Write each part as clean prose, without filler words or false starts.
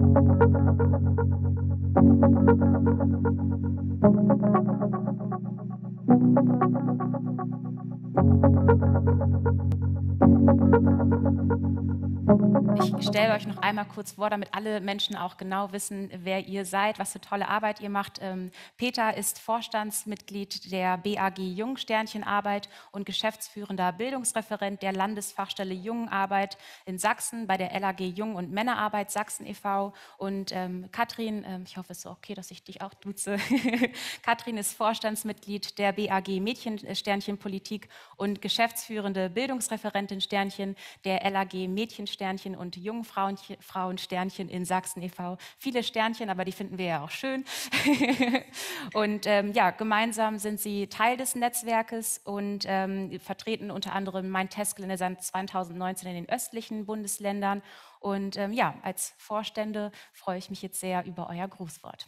Ich stelle euch noch einmal kurz vor, damit alle Menschen auch genau wissen, wer ihr seid, was für tolle Arbeit ihr macht. Peter ist Vorstandsmitglied der BAG Jungsternchenarbeit und geschäftsführender Bildungsreferent der Landesfachstelle Jungenarbeit in Sachsen bei der LAG Jung- und Männerarbeit Sachsen e.V. Und Katrin, ich hoffe, es ist okay, dass ich dich auch duze. Katrin ist Vorstandsmitglied der BAG Mädchensternchenpolitik und geschäftsführende Bildungsreferentin Sternchen der LAG Mädchensternchen und Jungfrauensternchen in Sachsen e.V. Viele Sternchen, aber die finden wir ja auch schön. Und ja, gemeinsam sind sie Teil des Netzwerkes und vertreten unter anderem Mein Testgelände seit 2019 in den östlichen Bundesländern. Und ja, als Vorstände freue ich mich jetzt sehr über euer Grußwort.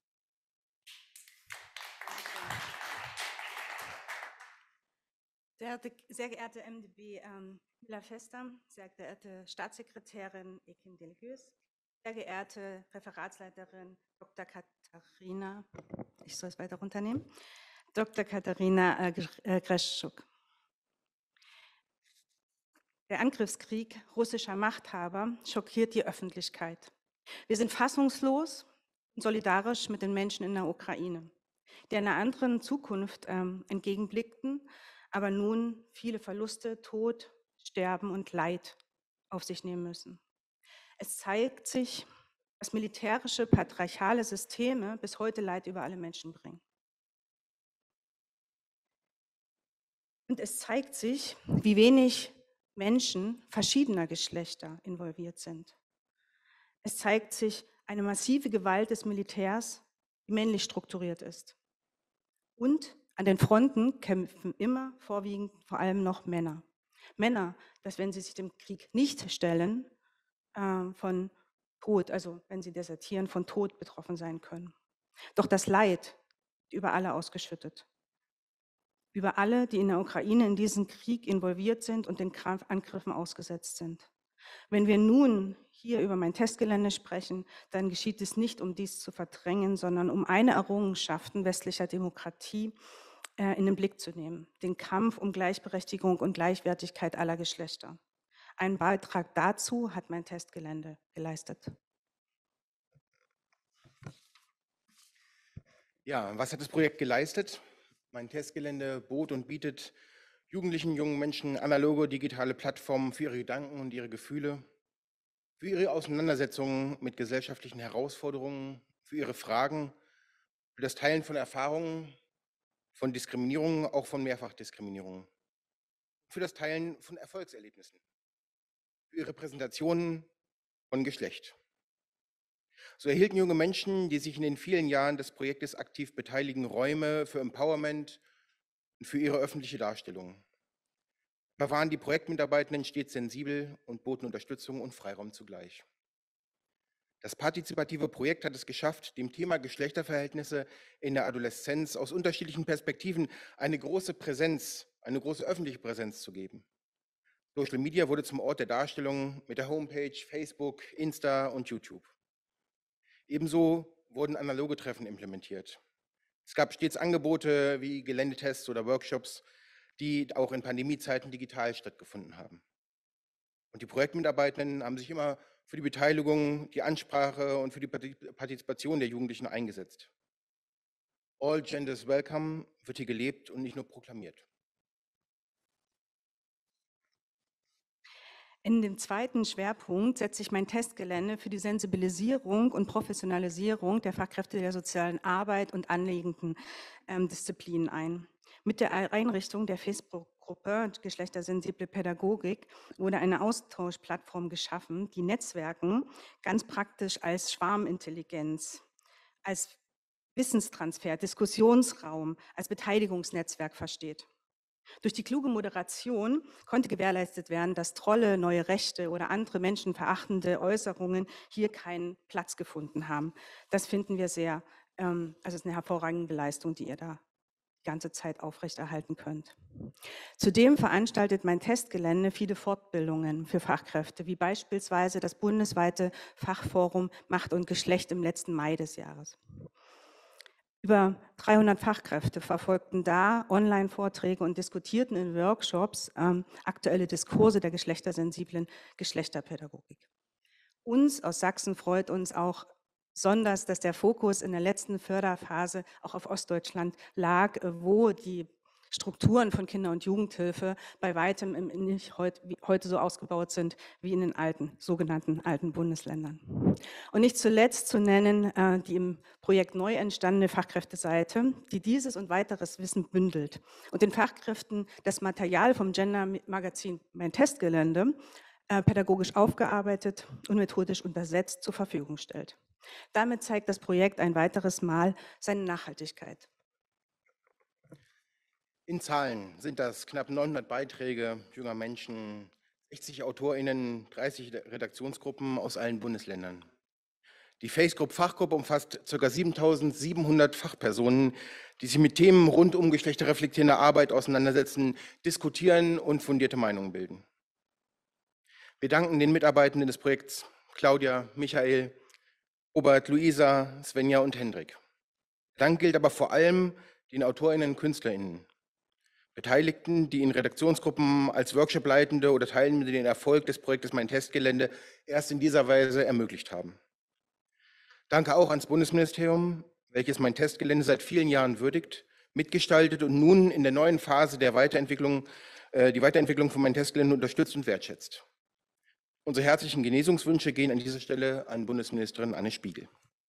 Sehr geehrte MdB Müller-Fester, sehr geehrte Staatssekretärin Ekin Deligieux, sehr geehrte Referatsleiterin Dr. Katharina, ich soll es weiter runternehmen, Dr. Katharina Greschuk. Der Angriffskrieg russischer Machthaber schockiert die Öffentlichkeit. Wir sind fassungslos und solidarisch mit den Menschen in der Ukraine, die einer anderen Zukunft entgegenblickten, aber nun viele Verluste, Tod, Sterben und Leid auf sich nehmen müssen. Es zeigt sich, dass militärische, patriarchale Systeme bis heute Leid über alle Menschen bringen. Und es zeigt sich, wie wenig Menschen verschiedener Geschlechter involviert sind. Es zeigt sich eine massive Gewalt des Militärs, die männlich strukturiert ist. Und an den Fronten kämpfen immer vorwiegend vor allem noch Männer. Männer, dass wenn sie sich dem Krieg nicht stellen, von Tod, also wenn sie desertieren, von Tod betroffen sein können. Doch das Leid wird über alle ausgeschüttet. Über alle, die in der Ukraine in diesen Krieg involviert sind und den Angriffen ausgesetzt sind. Wenn wir nun hier über mein Testgelände sprechen, dann geschieht es nicht, um dies zu verdrängen, sondern um eine Errungenschaft westlicher Demokratie in den Blick zu nehmen, den Kampf um Gleichberechtigung und Gleichwertigkeit aller Geschlechter. Einen Beitrag dazu hat mein Testgelände geleistet. Ja, was hat das Projekt geleistet? Mein Testgelände bot und bietet Jugendlichen, jungen Menschen analoge, digitale Plattformen für ihre Gedanken und ihre Gefühle, für ihre Auseinandersetzungen mit gesellschaftlichen Herausforderungen, für ihre Fragen, für das Teilen von Erfahrungen, von Diskriminierungen, auch von Mehrfachdiskriminierungen, für das Teilen von Erfolgserlebnissen, für ihre Präsentationen von Geschlecht. So erhielten junge Menschen, die sich in den vielen Jahren des Projektes aktiv beteiligen, Räume für Empowerment und für ihre öffentliche Darstellung. Da waren die Projektmitarbeitenden stets sensibel und boten Unterstützung und Freiraum zugleich. Das partizipative Projekt hat es geschafft, dem Thema Geschlechterverhältnisse in der Adoleszenz aus unterschiedlichen Perspektiven eine große Präsenz, eine große öffentliche Präsenz zu geben. Social Media wurde zum Ort der Darstellung mit der Homepage, Facebook, Insta und YouTube. Ebenso wurden analoge Treffen implementiert. Es gab stets Angebote wie Geländetests oder Workshops, die auch in Pandemiezeiten digital stattgefunden haben. Und die Projektmitarbeitenden haben sich immer für die Beteiligung, die Ansprache und für die Partizipation der Jugendlichen eingesetzt. All Genders Welcome wird hier gelebt und nicht nur proklamiert. In dem zweiten Schwerpunkt setze ich mein Testgelände für die Sensibilisierung und Professionalisierung der Fachkräfte der sozialen Arbeit und anliegenden Disziplinen ein. Mit der Einrichtung der Facebook-Gruppe Geschlechtersensible Pädagogik wurde eine Austauschplattform geschaffen, die Netzwerken ganz praktisch als Schwarmintelligenz, als Wissenstransfer, Diskussionsraum, als Beteiligungsnetzwerk versteht. Durch die kluge Moderation konnte gewährleistet werden, dass Trolle, neue Rechte oder andere menschenverachtende Äußerungen hier keinen Platz gefunden haben. Das finden wir sehr, also es ist eine hervorragende Leistung, die ihr da die ganze Zeit aufrechterhalten könnt. Zudem veranstaltet mein Testgelände viele Fortbildungen für Fachkräfte, wie beispielsweise das bundesweite Fachforum Macht und Geschlecht im letzten Mai des Jahres. Über 300 Fachkräfte verfolgten da Online-Vorträge und diskutierten in Workshops aktuelle Diskurse der geschlechtersensiblen Geschlechterpädagogik. Uns aus Sachsen freut uns auch besonders, dass der Fokus in der letzten Förderphase auch auf Ostdeutschland lag, wo die Strukturen von Kinder- und Jugendhilfe bei weitem nicht heute so ausgebaut sind wie in den sogenannten alten Bundesländern. Und nicht zuletzt zu nennen die im Projekt neu entstandene Fachkräfteseite, die dieses und weiteres Wissen bündelt und den Fachkräften das Material vom Gender-Magazin Mein Testgelände pädagogisch aufgearbeitet und methodisch untersetzt zur Verfügung stellt. Damit zeigt das Projekt ein weiteres Mal seine Nachhaltigkeit. In Zahlen sind das knapp 900 Beiträge junger Menschen, 60 AutorInnen, 30 Redaktionsgruppen aus allen Bundesländern. Die Fachgruppe umfasst ca. 7.700 Fachpersonen, die sich mit Themen rund um geschlechterreflektierende Arbeit auseinandersetzen, diskutieren und fundierte Meinungen bilden. Wir danken den Mitarbeitenden des Projekts Claudia, Michael, Robert, Luisa, Svenja und Hendrik. Dank gilt aber vor allem den AutorInnen und KünstlerInnen, Beteiligten, die in Redaktionsgruppen als Workshopleitende oder Teilnehmende den Erfolg des Projektes Mein Testgelände erst in dieser Weise ermöglicht haben. Danke auch ans Bundesministerium, welches Mein Testgelände seit vielen Jahren würdigt, mitgestaltet und nun in der neuen Phase der Weiterentwicklung, die Weiterentwicklung von Mein Testgelände unterstützt und wertschätzt. Unsere herzlichen Genesungswünsche gehen an dieser Stelle an Bundesministerin Anne Spiegel.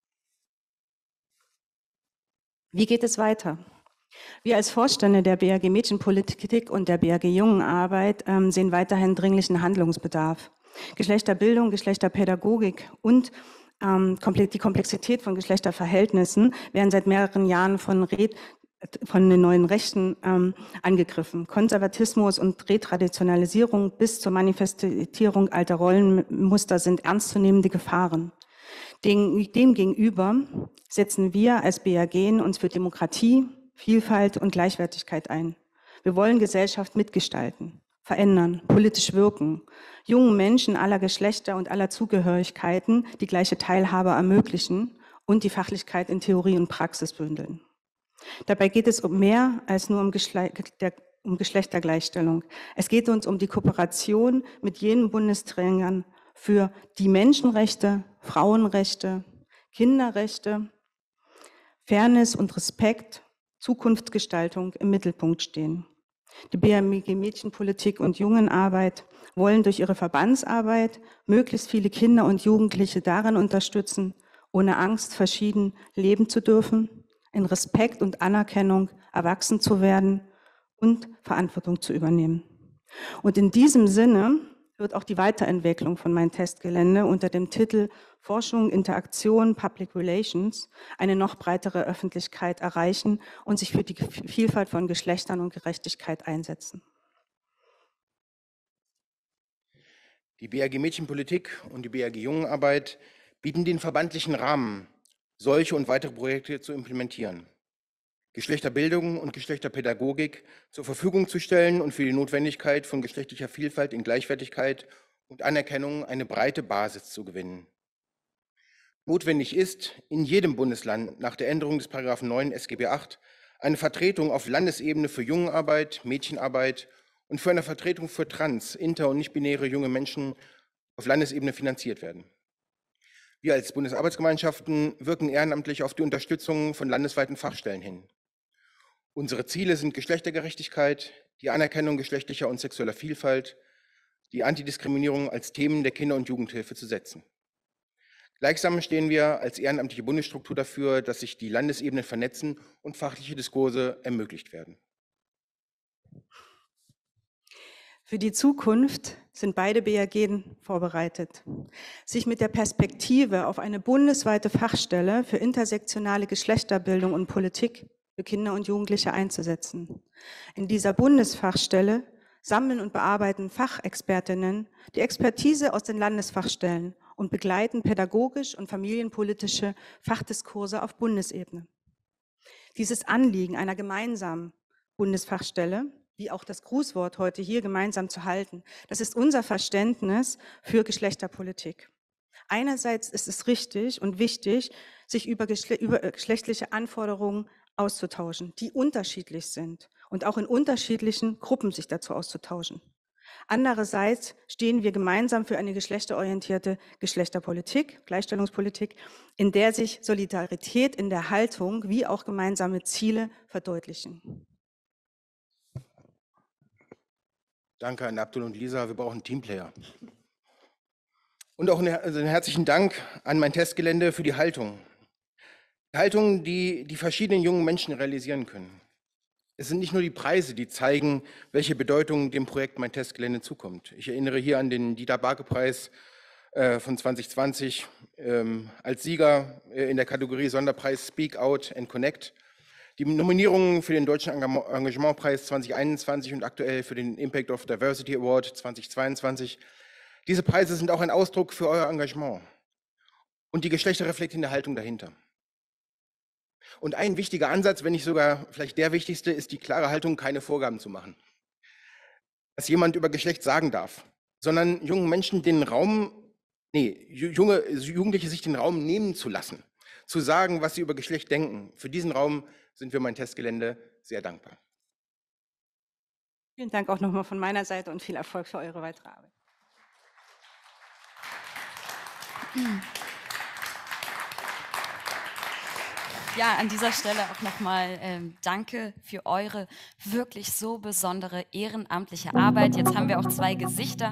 Wie geht es weiter? Wir als Vorstände der BAG Mädchenpolitik und der BAG Jungenarbeit sehen weiterhin dringlichen Handlungsbedarf. Geschlechterbildung, Geschlechterpädagogik und die Komplexität von Geschlechterverhältnissen werden seit mehreren Jahren von den neuen Rechten angegriffen. Konservatismus und Retraditionalisierung bis zur Manifestierung alter Rollenmuster sind ernstzunehmende Gefahren. Demgegenüber setzen wir als BAG uns für Demokratie, Vielfalt und Gleichwertigkeit ein. Wir wollen Gesellschaft mitgestalten, verändern, politisch wirken, jungen Menschen aller Geschlechter und aller Zugehörigkeiten die gleiche Teilhabe ermöglichen und die Fachlichkeit in Theorie und Praxis bündeln. Dabei geht es um mehr als nur um Geschlechtergleichstellung. Es geht uns um die Kooperation mit jenen Bundesträgern für die Menschenrechte, Frauenrechte, Kinderrechte, Fairness und Respekt, Zukunftsgestaltung im Mittelpunkt stehen. Die BAG Mädchenpolitik und Jungenarbeit wollen durch ihre Verbandsarbeit möglichst viele Kinder und Jugendliche darin unterstützen, ohne Angst verschieden leben zu dürfen, in Respekt und Anerkennung erwachsen zu werden und Verantwortung zu übernehmen. Und in diesem Sinne wird auch die Weiterentwicklung von Mein Testgelände unter dem Titel Forschung, Interaktion, Public Relations eine noch breitere Öffentlichkeit erreichen und sich für die Vielfalt von Geschlechtern und Gerechtigkeit einsetzen. Die BAG Mädchenpolitik und die BAG Jungenarbeit bieten den verbandlichen Rahmen, solche und weitere Projekte zu implementieren, Geschlechterbildung und Geschlechterpädagogik zur Verfügung zu stellen und für die Notwendigkeit von geschlechtlicher Vielfalt in Gleichwertigkeit und Anerkennung eine breite Basis zu gewinnen. Notwendig ist, in jedem Bundesland nach der Änderung des § 9 SGB VIII eine Vertretung auf Landesebene für Jungenarbeit, Mädchenarbeit und für eine Vertretung für trans-, inter- und nicht-binäre junge Menschen auf Landesebene finanziert werden. Wir als Bundesarbeitsgemeinschaften wirken ehrenamtlich auf die Unterstützung von landesweiten Fachstellen hin. Unsere Ziele sind Geschlechtergerechtigkeit, die Anerkennung geschlechtlicher und sexueller Vielfalt, die Antidiskriminierung als Themen der Kinder- und Jugendhilfe zu setzen. Gleichsam stehen wir als ehrenamtliche Bundesstruktur dafür, dass sich die Landesebenen vernetzen und fachliche Diskurse ermöglicht werden. Für die Zukunft sind beide BAG vorbereitet, sich mit der Perspektive auf eine bundesweite Fachstelle für intersektionale Geschlechterbildung und Politik für Kinder und Jugendliche einzusetzen. In dieser Bundesfachstelle sammeln und bearbeiten Fachexpertinnen die Expertise aus den Landesfachstellen und begleiten pädagogisch und familienpolitische Fachdiskurse auf Bundesebene. Dieses Anliegen einer gemeinsamen Bundesfachstelle, wie auch das Grußwort heute hier gemeinsam zu halten, das ist unser Verständnis für Geschlechterpolitik. Einerseits ist es richtig und wichtig, sich über geschlechtliche Anforderungen auszutauschen, die unterschiedlich sind und auch in unterschiedlichen Gruppen sich dazu auszutauschen. Andererseits stehen wir gemeinsam für eine geschlechterorientierte Geschlechterpolitik, Gleichstellungspolitik, in der sich Solidarität in der Haltung wie auch gemeinsame Ziele verdeutlichen. Danke an Abdul und Lisa, wir brauchen Teamplayer. Und auch einen herzlichen Dank an mein Testgelände für die Haltung. Die Haltung, die die verschiedenen jungen Menschen realisieren können. Es sind nicht nur die Preise, die zeigen, welche Bedeutung dem Projekt Mein Testgelände zukommt. Ich erinnere hier an den Dieter-Barke-Preis von 2020 als Sieger in der Kategorie Sonderpreis Speak Out and Connect. Die Nominierungen für den Deutschen Engagementpreis 2021 und aktuell für den Impact of Diversity Award 2022. Diese Preise sind auch ein Ausdruck für euer Engagement und die geschlechterreflektierende Haltung dahinter. Und ein wichtiger Ansatz, wenn nicht sogar vielleicht der wichtigste, ist die klare Haltung, keine Vorgaben zu machen. Dass jemand über Geschlecht sagen darf, sondern jungen Menschen den Raum, Jugendliche sich den Raum nehmen zu lassen, zu sagen, was sie über Geschlecht denken. Für diesen Raum sind wir Mein Testgelände sehr dankbar. Vielen Dank auch nochmal von meiner Seite und viel Erfolg für eure weitere Arbeit. Ja, an dieser Stelle auch nochmal danke für eure wirklich so besondere ehrenamtliche Arbeit. Jetzt haben wir auch 2 Gesichter.